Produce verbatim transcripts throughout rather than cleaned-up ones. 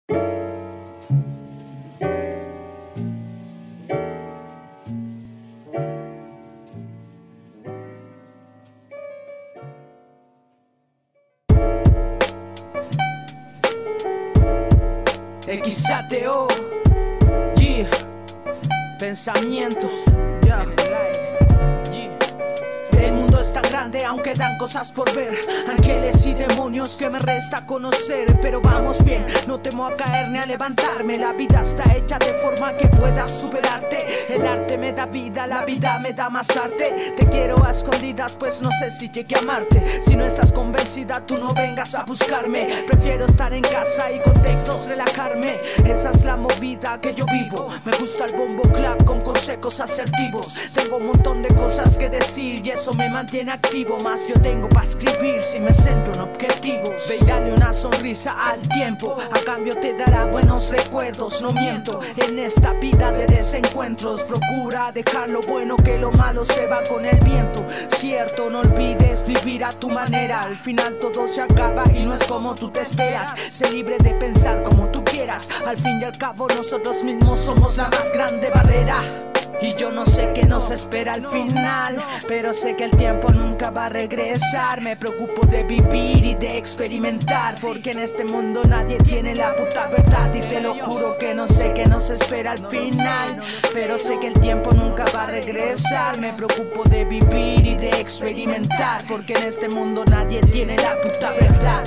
X A T O, yeah. Pensamientos, yeah. En el aire, yeah. El mundo es tan grande, aunque dan cosas por ver. Ángeles y demonios que me resta conocer. Pero vamos bien, no temo a caer ni a levantarme. La vida está hecha de forma que puedas superarte. El arte me da vida, la vida me da más arte. Te quiero a escondidas, pues no sé si llegué a amarte. Si no estás convencida, tú no vengas a buscarme. Prefiero estar en casa y con textos relajarme. Esa es la movida que yo vivo. Me gusta el bombo clap con consejos asertivos. Tengo un montón de cosas que decir y eso me mantiene activo. Más yo tengo para escribir si me centro en objetivos. Ve y dale una sonrisa al tiempo, a cambio te dará buenos recuerdos. No miento, en esta vida de desencuentros procura dejar lo bueno, que lo malo se va con el viento. Cierto, no olvides vivir a tu manera. Al final todo se acaba y no es como tú te esperas. Sé libre de pensar como tú quieras. Al fin y al cabo nosotros mismos somos la más grande barrera. Y yo no sé qué nos espera al final, pero sé que el tiempo nunca va a regresar. Me preocupo de vivir y de experimentar, porque en este mundo nadie tiene la puta verdad. Y te lo juro que no sé qué nos espera al final, pero sé que el tiempo nunca va a regresar. Me preocupo de vivir y de experimentar, porque en este mundo nadie tiene la puta verdad.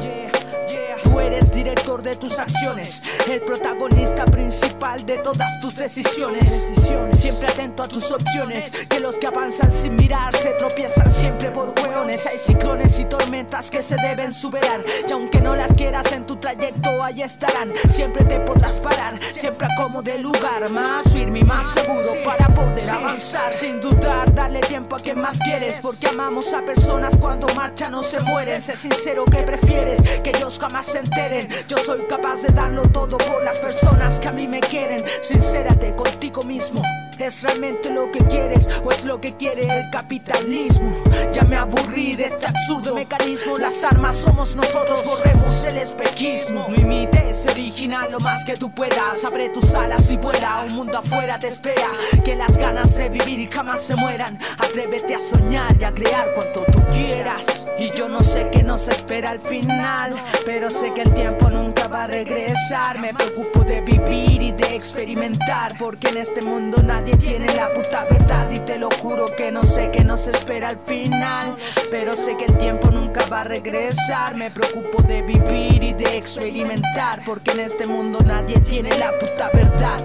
Tú eres director de tus acciones, el protagonista principal de todas tus decisiones. Siempre atento a tus opciones, que los que avanzan sin mirar se tropiezan siempre por hueones. Hay ciclones y tormentas que se deben superar, y aunque no las quieras en tu trayecto ahí estarán. Siempre te podrás parar, siempre acomode el lugar más firme y más seguro para poder avanzar. Sin dudar, darle tiempo a quien más quieres, porque amamos a personas cuando marchan o se mueren. Sé sincero, que prefieres que ellos jamás se enteren. Yo soy capaz de darlo todo por las personas que a mí me quieren. Sincérate contigo mismo, ¿es realmente lo que quieres o es lo que quiere el capitalismo? Ya me aburrí de este absurdo mecanismo. Las armas somos nosotros, borremos el espejismo. No imites, original lo más que tú puedas. Abre tus alas y vuela, un mundo afuera te espera. Que las ganas de vivir jamás se mueran. Atrévete a soñar y a crear cuanto tú quieras. Y yo no sé qué nos espera al final, pero sé que el tiempo nunca va a regresar. Me preocupo de vivir y de experimentar, porque en este mundo nadie tiene la puta verdad. Y te lo juro que no sé qué nos espera al final, pero sé que el tiempo nunca va a regresar. Me preocupo de vivir y de experimentar, porque en este mundo nadie tiene la puta verdad.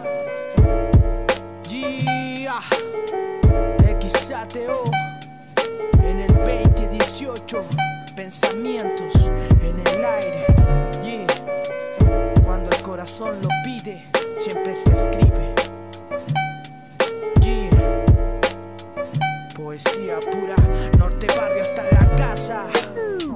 Yeah. X A T O en el veinte dieciocho. Pensamientos en el aire, yeah. Cuando el corazón lo pide, siempre se escribe, yeah. Poesía pura, norte barrio hasta la casa.